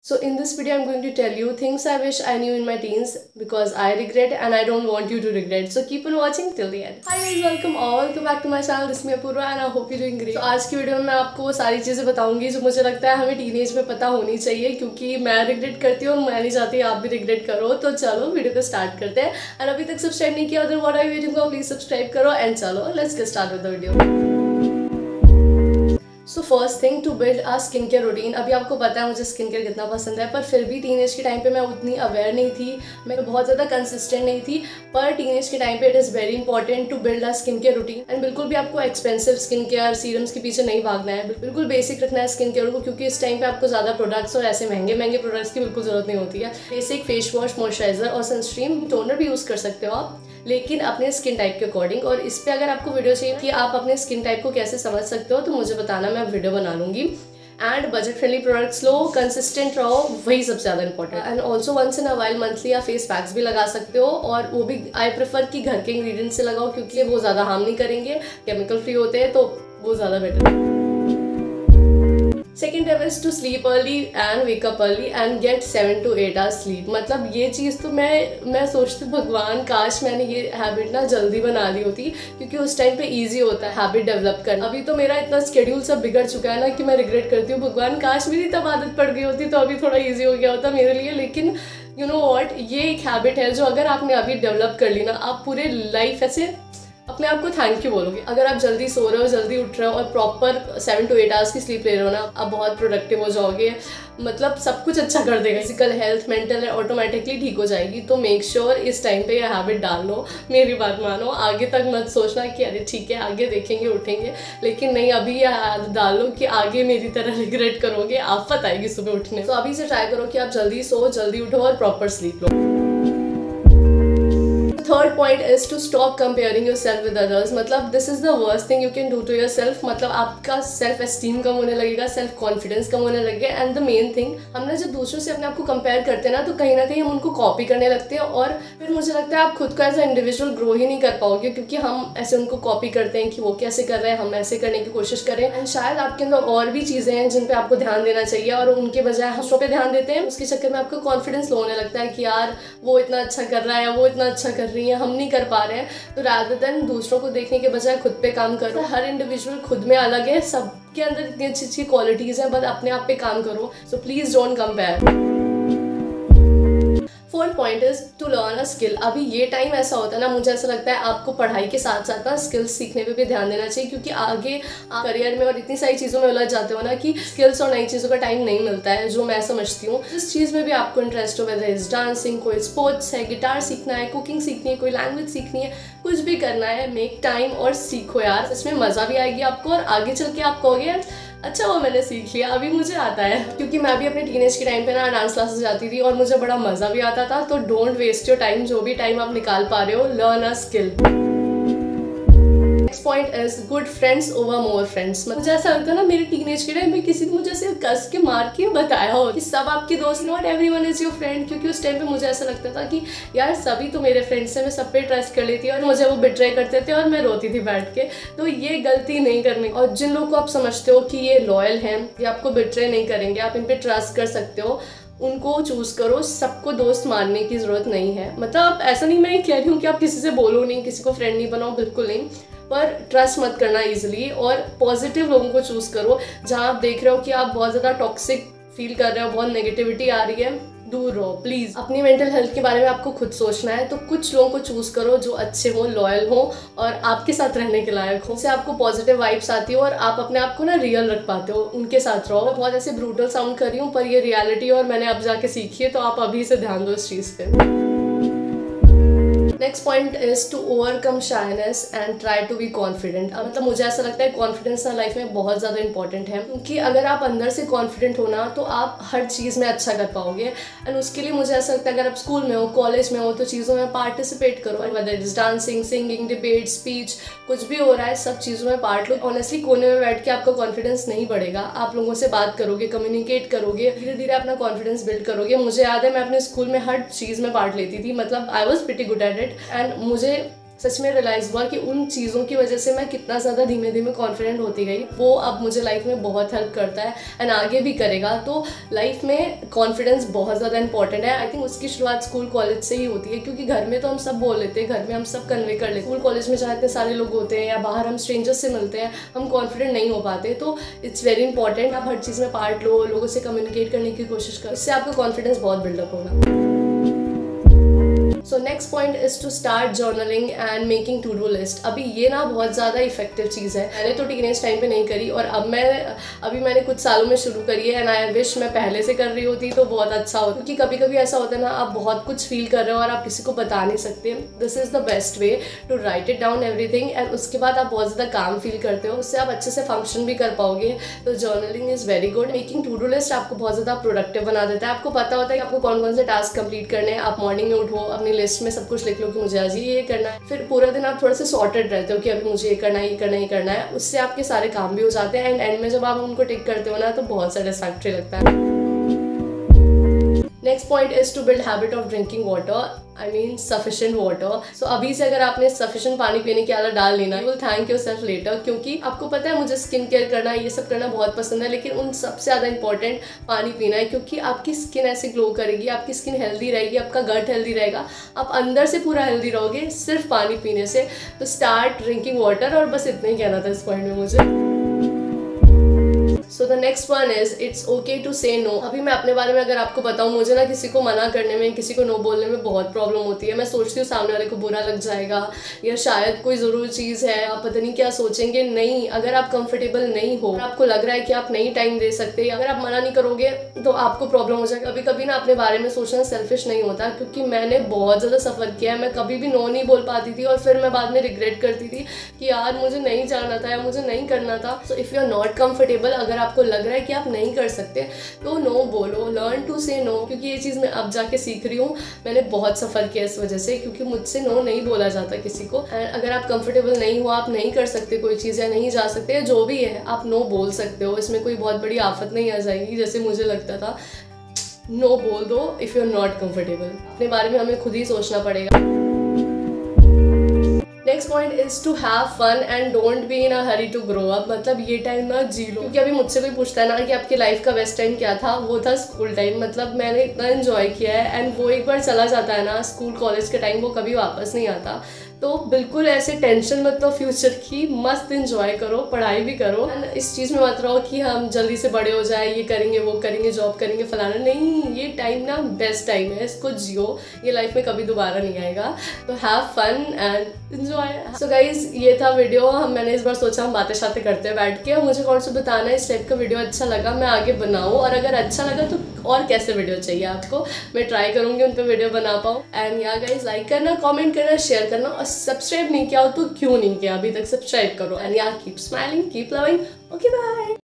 So in this video I'm going to tell you things I wish I knew in my teens because I regret and I don't want you to regret. So keep on watching till the end. Hi guys, welcome back to my channel. This is me Apurva and I hope you're doing great. So आज की video में मैं आपको वो सारी चीज़ें बताऊंगी जो मुझे लगता है हमें टीनेज में पता होनी चाहिए, क्योंकि मैं रिग्रेट करती हूँ और मैं नहीं चाहती आप भी रिग्रेट करो। तो चलो वीडियो को स्टार्ट करते हैं। और अभी तक सब्सक्राइब नहीं किया तो what are you waiting for, please subscribe करो एंड चलो let's get start with the video. So first thing, to build a skin care routine. अभी आपको पता है मुझे स्किन केयर कितना पसंद है, पर फिर भी टीनेज के टाइम पे मैं उतनी अवेयर नहीं थी, मैं बहुत ज़्यादा कंसिस्टेंट नहीं थी। पर टीनेज के टाइम पे it is very important to build a skin care routine. And बिल्कुल भी आपको एक्सपेंसिव स्किन केयर सीरम्स के पीछे नहीं भागना है, बिल्कुल बेसिक रखना है स्किन केयर को, क्योंकि इस टाइम पे आपको ज़्यादा प्रोडक्ट्स और ऐसे महंगे प्रोडक्ट्स की बिल्कुल ज़रूरत नहीं होती है। बेसिक फेस वॉश, मॉइस्चराइजर और सनस्क्रीन, टोनर भी यूज़ कर सकते हो आप, लेकिन अपने स्किन टाइप के अकॉर्डिंग। और इस पे अगर आपको वीडियो चाहिए कि आप अपने स्किन टाइप को कैसे समझ सकते हो तो मुझे बताना, मैं वीडियो बना लूँगी। एंड बजट फ्रेंडली प्रोडक्ट्स लो, कंसिस्टेंट रहो, वही सबसे ज़्यादा important. And also once in a while monthly या फेस पैक्स भी लगा सकते हो, और वो भी आई प्रेफर कि घर के इंग्रेडिएंट्स से लगाओ, क्योंकि वो ज़्यादा हार्म नहीं करेंगे, केमिकल फ्री होते हैं, तो वो ज़्यादा बेटर है। Second tip is to sleep early and wake up early and get 7 to 8 hours sleep. मतलब ये चीज़ तो मैं सोचती हूँ भगवान काश मैंने ये हैबिट ना जल्दी बना ली होती, क्योंकि उस टाइम पे इजी होता है हैबिट डेवलप करना। अभी तो मेरा इतना शेड्यूल सब बिगड़ चुका है ना कि मैं रिग्रेट करती हूँ भगवान काश मेरी तब आदत पड़ गई होती तो अभी थोड़ा ईजी हो गया होता मेरे लिए। लेकिन यू नो वॉट, ये एक हैबिट है जो अगर आपने अभी डेवलप कर ली ना, आप पूरे लाइफ ऐसे अपने आप को थैंक यू बोलोगे। अगर आप जल्दी सो रहे हो, जल्दी उठ रहे हो और प्रॉपर 7 to 8 hours की स्लीप ले रहे हो ना, आप बहुत प्रोडक्टिव हो जाओगे। मतलब सब कुछ अच्छा कर देगा, फिजिकल हेल्थ, मेंटल है, ऑटोमेटिकली ठीक हो जाएगी। तो मेक श्योर इस टाइम पे ये हैबिट डाल लो, मेरी बात मानो। आगे तक मत सोचना कि अरे ठीक है आगे देखेंगे उठेंगे, लेकिन नहीं, अभी ये आदत डाल लो कि आगे मेरी तरह रिग्रेट करोगे, आफत आएगी सुबह उठने। तो अभी से ट्राई करो कि आप जल्दी सो, जल्दी उठो और प्रॉपर स्लीप लो। Third point is to stop comparing yourself with others. मतलब this is the worst thing you can do to yourself. मतलब आपका सेल्फ एस्टीम कम होने लगेगा, सेल्फ कॉन्फिडेंस कम होने लगेगा। एंड द मेन थिंग, हम ना जब दूसरों से अपने आप को कंपेयर करते हैं ना, तो कहीं ना कहीं हम उनको कॉपी करने लगते हैं, और फिर मुझे लगता है आप खुद को एज अ इंडिविजुअल ग्रो ही नहीं कर पाओगे, क्योंकि हम ऐसे उनको कॉपी करते हैं कि वो कैसे कर रहे हैं, हम ऐसे करने की कोशिश करें। एंड शायद आपके अंदर और भी चीज़ें हैं जिन पे आपको ध्यान देना चाहिए, और उनके बजाय हम पे ध्यान देते हैं। उसके चक्कर में आपका कॉन्फिडेंस लो होने लगता है कि यार वो इतना अच्छा कर रहा है, वो इतना अच्छा कर रही है, हम नहीं कर पा रहे हैं। तो रादर देन दूसरों को देखने के बजाय खुद पे काम करो। हर इंडिविजुअल खुद में अलग है, सबके अंदर इतनी अच्छी अच्छी क्वालिटीज हैं, बस अपने आप पे काम करो। So please don't compare. Fourth point is to learn a skill. अभी ये टाइम ऐसा होता है ना, मुझे ऐसा लगता है आपको पढ़ाई के साथ साथ ना स्किल्स सीखने पे भी ध्यान देना चाहिए, क्योंकि आगे आप करियर में और इतनी सारी चीज़ों में उलझ जाते हो ना कि स्किल्स और नई चीज़ों का टाइम नहीं मिलता है, जो मैं समझती हूँ। जिस चीज़ में भी आपको इंटरेस्ट हो, वेदर इज डांसिंग, कोई स्पोर्ट्स है, गिटार सीखना है, कुकिंग सीखनी है, कोई लैंग्वेज सीखनी है, कुछ भी करना है, मेक टाइम और सीखो यार। इसमें मज़ा भी आएगी आपको, और आगे चल के आप कहोगे यार अच्छा वो मैंने सीख लिया, अभी मुझे आता है। क्योंकि मैं भी अपने टीनेज के टाइम पे ना डांस क्लासेस जाती थी और मुझे बड़ा मज़ा भी आता था। तो डोंट वेस्ट योर टाइम, जो भी टाइम आप निकाल पा रहे हो, learn a skill. Next point is good friends over more friends. मुझे ऐसा लगता है ना, मेरे टीनेज के टाइम में किसी ने मुझे ऐसे कस के मार के बताया हो कि सब आपके दोस्त, not everyone is your friend. क्योंकि उस टाइम पे मुझे ऐसा लगता था कि यार सभी तो मेरे फ्रेंड्स हैं, मैं सब पे ट्रस्ट कर लेती और मुझे वो बिट्रे करते थे और मैं रोती थी बैठ के। तो ये गलती नहीं करनी। और जिन लोगों को आप समझते हो कि ये लॉयल हैं, ये आपको बिट्रे नहीं करेंगे, आप इन पे ट्रस्ट कर सकते हो, उनको चूज करो। सबको दोस्त मानने की जरूरत नहीं है। मतलब ऐसा नहीं मैं कह रही हूँ कि आप किसी से बोलो नहीं, किसी को फ्रेंड नहीं बनाओ, बिल्कुल नहीं, पर ट्रस्ट मत करना इजीली, और पॉजिटिव लोगों को चूज करो। जहाँ आप देख रहे हो कि आप बहुत ज़्यादा टॉक्सिक फील कर रहे हो, बहुत नेगेटिविटी आ रही है, दूर रहो प्लीज। अपनी मेंटल हेल्थ के बारे में आपको खुद सोचना है, तो कुछ लोगों को चूज करो जो अच्छे हो, लॉयल हो और आपके साथ रहने के लायक हो, उससे आपको पॉजिटिव वाइब्स आती हो और आप अपने आप को ना रियल रख पाते हो, उनके साथ रहो। बहुत ऐसे ब्रूटल साउंड कर रही हूँ, पर ये रियलिटी और मैंने अब जाके सीखी है, तो आप अभी से ध्यान दो इस चीज़ पे। Next point is to overcome shyness and try to be confident. मतलब मुझे ऐसा लगता है कॉन्फिडेंस ना लाइफ में बहुत ज़्यादा इंपॉर्टेंट है, क्योंकि अगर आप अंदर से कॉन्फिडेंट हो ना, तो आप हर चीज़ में अच्छा कर पाओगे। एंड उसके लिए मुझे ऐसा लगता है अगर आप स्कूल में हो, कॉलेज में हो, तो चीज़ों में पार्टिसिपेट करो। Whether it is dancing, singing, debate, speech, कुछ भी हो रहा है, सब चीज़ों में पार्ट लो। ऑनेस्टली कोने में बैठ के आपका कॉन्फिडेंस नहीं बढ़ेगा। आप लोगों से बात करोगे, कम्युनिकेट करोगे, धीरे धीरे अपना कॉन्फिडेंस बिल्ड करोगे। मुझे याद है मैं अपने स्कूल में हर चीज़ में पार्ट लेती थी, मतलब I was pretty good at it. And मुझे सच में रियलाइज़ हुआ कि उन चीज़ों की वजह से मैं कितना ज़्यादा धीमे धीमे कॉन्फिडेंट होती गई, वो अब मुझे लाइफ में बहुत हेल्प करता है एंड आगे भी करेगा। तो लाइफ में कॉन्फिडेंस बहुत ज़्यादा इंपॉर्टेंट है। आई थिंक उसकी शुरुआत स्कूल कॉलेज से ही होती है, क्योंकि घर में तो हम सब बोल लेते हैं, घर में हम सब कन्वे कर लेते हैं। स्कूल कॉलेज में जहाँ इतने सारे लोग होते हैं या बाहर हम स्ट्रेंजर्स से मिलते हैं, हम कॉन्फिडेंट नहीं हो पाते। तो इट्स वेरी इंपॉर्टेंट आप हर चीज़ में पार्ट लो, लोगों से कम्युनिकेट करने की कोशिश करो, इससे आपका कॉन्फिडेंस बहुत बिल्डअप होगा। So next point is to start journaling and making to do list. अभी ये ना बहुत ज़्यादा इफेक्टिव चीज़ है। मैंने तो टीनेज टाइम पे नहीं करी और अभी मैंने कुछ सालों में शुरू करी है एंड आई विश मैं पहले से कर रही होती तो बहुत अच्छा होता, क्योंकि कभी कभी ऐसा होता है ना, आप बहुत कुछ फील कर रहे हो और आप किसी को बता नहीं सकते। This is the best way to write it down everything and उसके बाद आप बहुत ज़्यादा काम फील करते हो, उससे आप अच्छे से फंक्शन भी कर पाओगे। तो journaling is very good. Making to do list आपको बहुत ज़्यादा प्रोडक्टिव बना देता है। आपको पता होता है कि आपको कौन कौन से टास्क कंप्लीट करने हैं। आप मॉर्निंग में उठो, अपनी लिस्ट में सब कुछ लिख लो कि मुझे आज ये करना है, फिर पूरा दिन आप थोड़े से सॉर्टेड रहते हो कि अभी मुझे ये करना है, ये करना है, ये करना है। उससे आपके सारे काम भी हो जाते हैं एंड में जब आप उनको टिक करते हो ना, तो बहुत सेटिस्फैक्टरी लगता है। Next point is to build habit of drinking water, I mean sufficient water. So अभी से अगर आपने सफिशिएंट पानी पीने की आदत डाल लेना, you will thank yourself later. क्योंकि आपको पता है मुझे स्किन केयर करना, ये सब करना बहुत पसंद है, लेकिन उन सबसे ज़्यादा इंपॉर्टेंट पानी पीना है, क्योंकि आपकी स्किन ऐसे ग्लो करेगी, आपकी स्किन हेल्दी रहेगी, आपका गट हेल्दी रहेगा, आप अंदर से पूरा हेल्दी रहोगे सिर्फ पानी पीने से। तो स्टार्ट ड्रिंकिंग वाटर। और बस इतना ही कहना था इस पॉइंट में मुझे। So the next one is it's okay to say no. अभी मैं अपने बारे में अगर आपको बताऊं, मुझे ना किसी को मना करने में, किसी को नो बोलने में बहुत प्रॉब्लम होती है। मैं सोचती हूँ सामने वाले को बुरा लग जाएगा या शायद कोई ज़रूरी चीज़ है, आप पता नहीं क्या सोचेंगे। नहीं, अगर आप कंफर्टेबल नहीं हो, आपको लग रहा है कि आप नहीं टाइम दे सकते, अगर आप मना नहीं करोगे तो आपको प्रॉब्लम हो जाएगा। कभी कभी ना अपने बारे में सोचना सेल्फिश नहीं होता, क्योंकि मैंने बहुत ज़्यादा सफ़र किया है। मैं कभी भी नो नहीं बोल पाती थी और फिर मैं बाद में रिग्रेट करती थी कि यार मुझे नहीं जाना था या मुझे नहीं करना था। So if you are not comfortable, अगर आपको लग रहा है कि आप नहीं कर सकते, तो नो बोलो, लर्न टू से नो। क्योंकि ये चीज़ मैं अब जाके सीख रही हूँ, मैंने बहुत सफ़र किया इस वजह से, क्योंकि मुझसे नो नहीं बोला जाता किसी को। एंड अगर आप कंफर्टेबल नहीं हो, आप नहीं कर सकते कोई चीज़ या नहीं जा सकते, जो भी है आप नो बोल सकते हो। इसमें कोई बहुत बड़ी आफत नहीं आ जाएगी जैसे मुझे लगता था। नो बोल दो if you are not comfortable. अपने बारे में हमें खुद ही सोचना पड़ेगा। Next point is to have fun and don't be in a hurry to grow up. मतलब ये टाइम ना जी लो। क्योंकि अभी मुझसे कोई पूछता है ना कि आपकी लाइफ का बेस्ट टाइम क्या था, वो था स्कूल टाइम। मतलब मैंने इतना एंजॉय किया है एंड वो एक बार चला जाता है ना, स्कूल कॉलेज के टाइम, वो कभी वापस नहीं आता। तो बिल्कुल ऐसे टेंशन मत लो फ्यूचर की, मस्त एंजॉय करो, पढ़ाई भी करो। इस चीज़ में मत रहो कि हम जल्दी से बड़े हो जाए, ये करेंगे वो करेंगे, जॉब करेंगे, फलाना। नहीं, ये टाइम ना बेस्ट टाइम है, इसको जियो, ये लाइफ में कभी दोबारा नहीं आएगा। तो have fun and enjoy. So guys, ये था वीडियो। मैंने इस बार सोचा हम बातें शातें करते हैं बैठ के। मुझे कौन सा बताना है इस टाइप का वीडियो अच्छा लगा, मैं आगे बनाऊँ, और अगर अच्छा लगा तो और कैसे वीडियो चाहिए आपको, मैं ट्राई करूँगी उन पर वीडियो बना पाऊँ। एंड या गाइज, लाइक करना, कॉमेंट करना, शेयर करना, और सब्सक्राइब नहीं किया हो तो क्यों नहीं किया अभी तक, सब्सक्राइब करो। And yeah keep smiling, keep loving. Okay, bye.